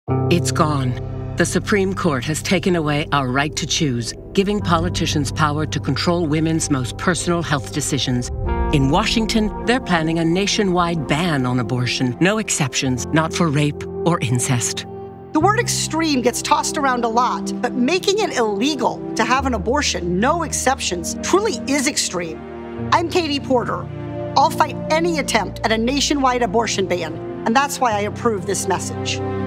It's gone. The Supreme Court has taken away our right to choose, giving politicians power to control women's most personal health decisions. In Washington, they're planning a nationwide ban on abortion. No exceptions, not for rape or incest. The word extreme gets tossed around a lot, but making it illegal to have an abortion, no exceptions, truly is extreme. I'm Katie Porter. I'll fight any attempt at a nationwide abortion ban, and that's why I approve this message.